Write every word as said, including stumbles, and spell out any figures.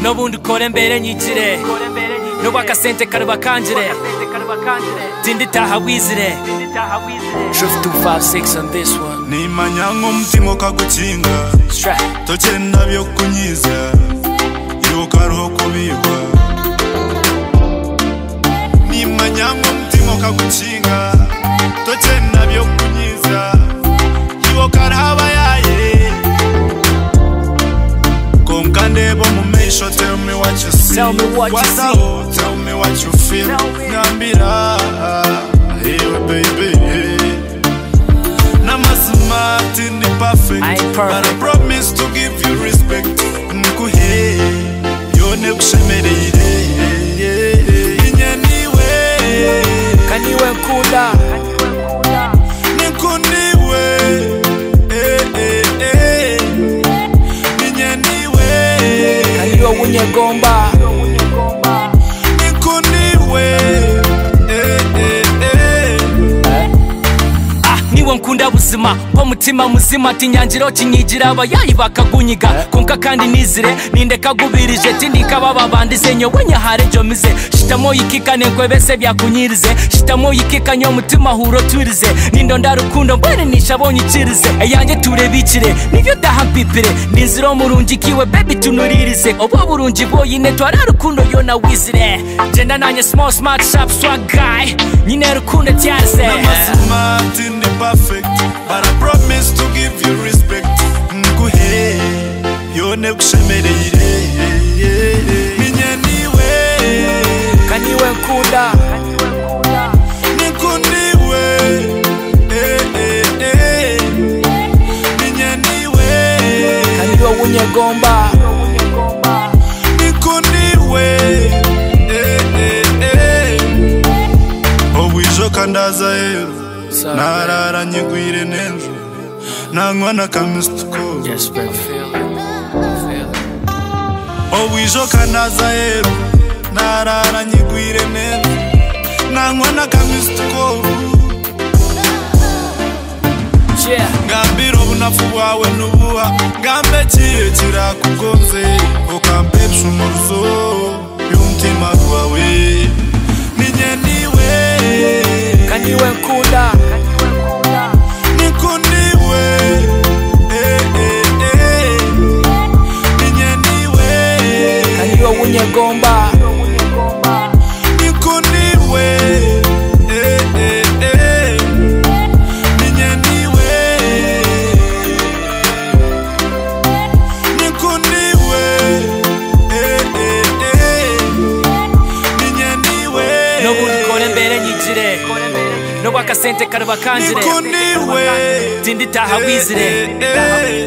Nobundi ukore mbere nyigire Nubaka sente karuba kanjire Tinditaha wizire Truth two five six on this one Nimanya nk'umutima ukagukinga Tokenda byo kunyiza Ibuka roho kubigwa Nimanya nk'umutima ukagukinga Tokenda byo kunyiza Ibuka rabayaye Komkandebo mu meisho. Tell me what you see. Tell me what you see. Out, tell me what you feel. Ngambira, hey baby, hey. Namasmart in the perfect, I ain't perfect, but I promise to give you respect. Nkuhe, yo nekushemere, inyaniwe, kaniwe nkunda, nikundiwe, eh eh eh, inyaniwe, kaniwe unyegomba. Nkunda buzima po mutima muzima tinyangiro kinyigira abayayi bakagunyiga konka kandi nizire ninde kagubirije tindika baba bandize nyobanya hare jomize shitamo yikikane kwebese byakunyirize shitamo yikikanye umutima huro twirize nindo ndarukundo mbere nishabonye ikirize eyange turebikire nivyo dahampipire ninziro murungikiwe baby tunuririze obo burungi boyine twararukundo yo na wizire genda nanye small smart sharp swag guy nyine rukundo tyarse perfect, but I promise to give you respect. Nkuhe, yo nekushemere, ninyaniwe, kaniwe nkunda, nikundiwe, eh eh eh, ninyaniwe, kaniwe unyegomba, nikundiwe, eh eh eh, owijo kandaza ero. Narara nyigwire nenjo Nangwana kamistuko Yes baby feel it Owijo kanaza ero Narara nyigwire nenjo Nangwana kamistuko Yeah Ngambiro bunafu wawe nubuha Ngambe chiye chirakugonze Okampe pshumuruzo Yumtima wawe Ninyeniwe kaniwe nkunda nikundiwe eh eh eh ninyaniwe kaniwe unyegomba nikundiwe eh eh eh ninyaniwe nikundiwe eh eh eh ninyaniwe Nobundi ukore mbere nyigire Nubaka sente karuba kanjire Tinditaha wizire